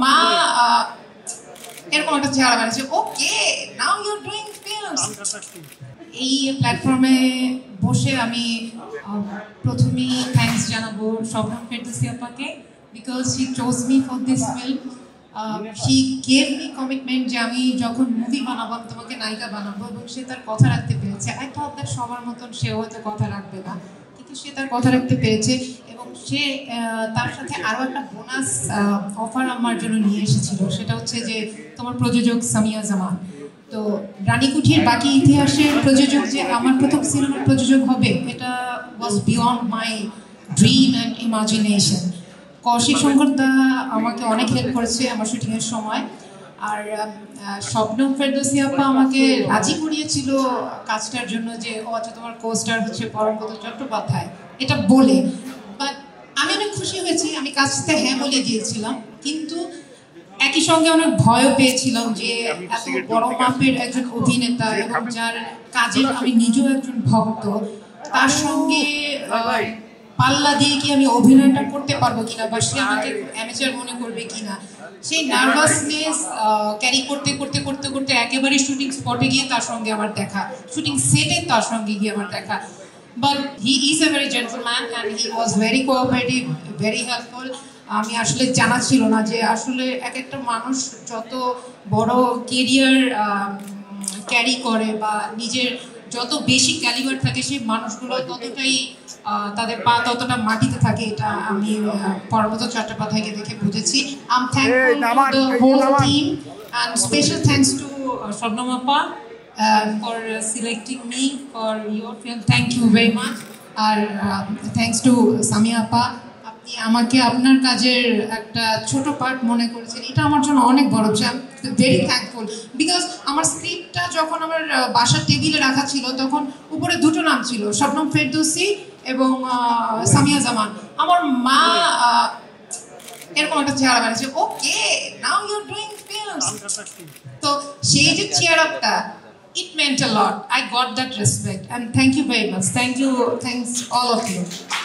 মা এরকম একটা চেহারা বানিয়েছে, okay now you are doing films. এই প্ল্যাটফর্মে বসে আমি প্রথমেই থ্যাঙ্কস জানাবো শবনম ফেরদৌসী আপাকে, because he chose me for this film. He gave me commitment যে আমি যখন মুভি বানাবো আমি তোমাকে নায়িকা বানাবো, এবং সে তার কথা রাখতে পেরেছে। আই থট দ্যাট সবার মতন সেও হয়তো কথা রাখবে না, কিন্তু সে তার কথা রাখতে পেরেছে, এবং সে তার সাথে আরও একটা বোনাস অফার আমার জন্য নিয়ে এসেছিল। সেটা হচ্ছে যে তোমার প্রযোজক সামিয়া জামান। তো রানীকুঠির বাকি ইতিহাসের প্রযোজক যে আমার প্রথম সিনেমার প্রযোজক হবে, এটা was beyond my dream and imagination. Kaushik শঙ্করদা আমাকে অনেক হেল্প করেছে আমার শুটিংয়ের সময়, আর শবনম ফেরদৌসী আপা আমাকে রাজি করিয়েছিল কাজটার জন্য, যে ও আচ্ছা তোমার কোস্টার হচ্ছে পরমব্রত চট্টোপাধ্যায় এটা বলে। বাট আমি অনেক খুশি হয়েছি, আমি কাজটাতে হ্যাঁ বলে গিয়েছিলাম, কিন্তু একই সঙ্গে অনেক ভয়ও পেয়েছিলাম যে এত বড় মাপের একজন অভিনেতা এবং যার কাজের আমি নিজেও একজন ভক্ত, তার সঙ্গে পাল্লা দিয়ে কি আমি অভিনয়টা করতে পারবো কিনা, বা সে আমাকে অ্যামেচার মনে করবে কিনা। সেই নার্ভাসনেস ক্যারি করতে করতে করতে করতে একেবারে শুটিং স্পটে গিয়ে তার সঙ্গে আমার দেখা, শুটিং সেটে তার সঙ্গে গিয়ে আমার দেখা। But he is a very gentleman and he was very cooperative, very helpful. আমি আসলে জানা ছিল না যে আসলে এক একটা মানুষ যত বড় কেরিয়ার ক্যারি করে বা নিজের যত বেশি ক্যালিবার থাকে, সেই মানুষগুলো ততটাই তাদের পা ততটা মাটিতে থাকে। এটা আমি পরমব্রত চট্টোপাধ্যায়কে দেখে বুঝেছি। I am thankful to the whole team and special thanks to Shobnam Appa for selecting me for your film. Thank you very much. আর thanks to Samia Appa, আপনি আমাকে আপনার কাজের একটা ছোট পার্ট মনে করেছেন, এটা আমার জন্য অনেক বড়। ভেরি থ্যাঙ্কফুল, বিকজ আমার স্ক্রিপ্টটা যখন আমার বাসার টেবিলে রাখা ছিল তখন উপরে দুটো নাম ছিল, শবনম ফেরদৌসী এবং সামিয়া জামান। আমার মা এরকম একটা চেহারা বানিয়েছে, okay now you are doing films. তো সেই যে চেয়ারআপটা, it meant a lot. I got that respect, and thank you very much. Thanks all of you.